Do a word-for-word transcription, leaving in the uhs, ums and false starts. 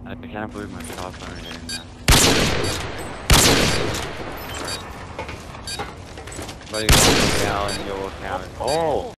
I can't believe my shots aren't hitting that. But you want to look out and you'll look out. Oh!